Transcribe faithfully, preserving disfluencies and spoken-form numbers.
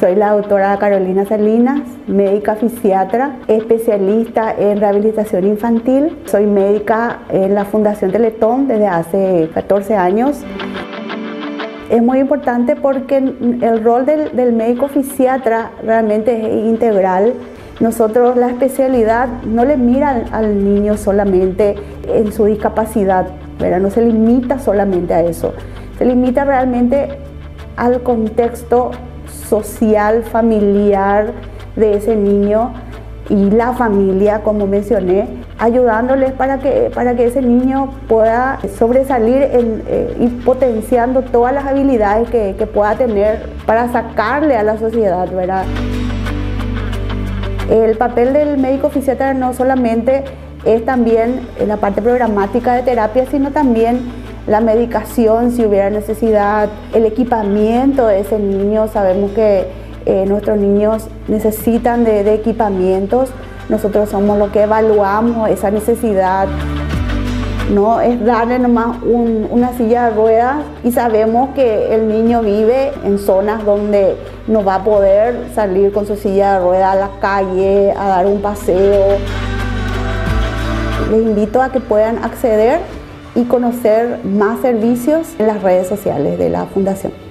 Soy la doctora Carolina Salinas, médica fisiatra, especialista en rehabilitación infantil. Soy médica en la Fundación Teletón desde hace catorce años. Es muy importante porque el rol del, del médico fisiatra realmente es integral. Nosotros la especialidad no le mira al, al niño solamente en su discapacidad, ¿verdad? No se limita solamente a eso, se limita realmente al contexto social, familiar de ese niño y la familia, como mencioné, ayudándoles para que, para que ese niño pueda sobresalir en, eh, y potenciando todas las habilidades que, que pueda tener para sacarle a la sociedad, ¿verdad? El papel del médico fisiatra no solamente es también la parte programática de terapia, sino también la medicación si hubiera necesidad, el equipamiento de ese niño. Sabemos que eh, nuestros niños necesitan de, de equipamientos. Nosotros somos los que evaluamos esa necesidad. No es darle nomás un, una silla de ruedas y sabemos que el niño vive en zonas donde no va a poder salir con su silla de ruedas a la calle, a dar un paseo. Les invito a que puedan acceder y conocer más servicios en las redes sociales de la Fundación.